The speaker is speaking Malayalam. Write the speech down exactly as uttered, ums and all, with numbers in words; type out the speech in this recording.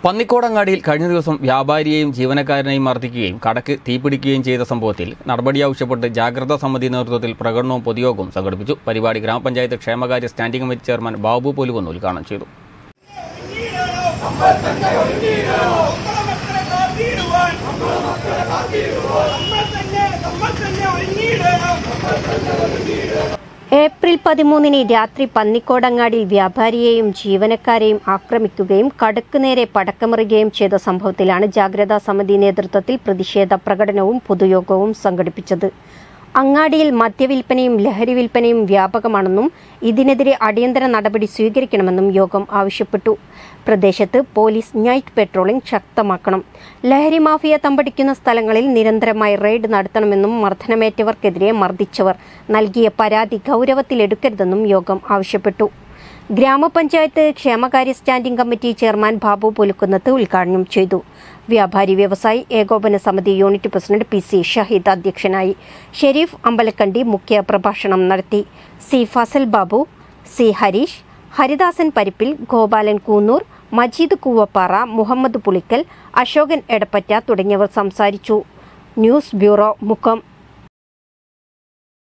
പന്നിക്കോടങ്ങാടിയിൽ കഴിഞ്ഞ ദിവസം വ്യാപാരിയെയും ജീവനക്കാരനെയും മർദ്ദിക്കുകയും കടക്ക് തീപിടിക്കുകയും ചെയ്ത സംഭവത്തിൽ നടപടി ആവശ്യപ്പെട്ട് ജാഗ്രതാ സമിതി നേതൃത്വത്തിൽ പ്രകടനവും പൊതുയോഗവും സംഘടിപ്പിച്ചു. പരിപാടി ഗ്രാമപഞ്ചായത്ത് ക്ഷേമകാര്യ standing committee chairman Babu Polukunnu ഉദ്ഘാടനം ചെയ്തു. ഏപ്രിൽ പതിമൂന്നിന് രാത്രി പന്നിക്കോടങ്ങാടിയിൽ വ്യാപാരിയെയും ജീവനക്കാരെയും ആക്രമിക്കുകയും കടക്ക് നേരെ പടക്കമെറിയുകയും ചെയ്ത സംഭവത്തിലാണ് ജാഗ്രതാ സമിതി നേതൃത്വത്തിൽ പ്രതിഷേധ പ്രകടനവും പൊതുയോഗവും സംഘടിപ്പിച്ചത്. അങ്ങാടിയിൽ മദ്യവിൽപ്പനയും ലഹരി വിൽപ്പനയും വ്യാപകമാണെന്നും ഇതിനെതിരെ അടിയന്തര നടപടി സ്വീകരിക്കണമെന്നും യോഗം ആവശ്യപ്പെട്ടു. പ്രദേശത്ത് പോലീസ് നൈറ്റ് പെട്രോളിംഗ് ശക്തമാക്കണം, ലഹരി മാഫിയ തമ്പടിക്കുന്ന സ്ഥലങ്ങളിൽ നിരന്തരമായി റെയ്ഡ് നടത്തണമെന്നും മർദ്ദനമേറ്റവർക്കെതിരെ മർദ്ദിച്ചവർ നൽകിയ പരാതി ഗൗരവത്തിലെടുക്കരുതെന്നും യോഗം ആവശ്യപ്പെട്ടു. ഗ്രാമപഞ്ചായത്ത് ക്ഷേമകാര്യ സ്റ്റാൻഡിംഗ് കമ്മിറ്റി ചെയർമാൻ ബാബു പോലുക്കുന്നത്ത് ഉദ്ഘാടനം ചെയ്തു. വ്യാപാരി വ്യവസായി ഏകോപന സമിതി unit president P C Shaheed അധ്യക്ഷനായി. ഷെരീഫ് അമ്പലക്കണ്ടി മുഖ്യ പ്രഭാഷണം നടത്തി. സി ഫസൽ ബാബു, സി ഹരീഷ്, ഹരിദാസൻ പരിപ്പിൽ, ഗോപാലൻ കൂന്നൂർ, മജീദ് കൂവപ്പാറ, മുഹമ്മദ് പുളിക്കൽ, അശോകൻ എടപ്പറ്റ തുടങ്ങിയവർ സംസാരിച്ചു. News bureau, Mukkam.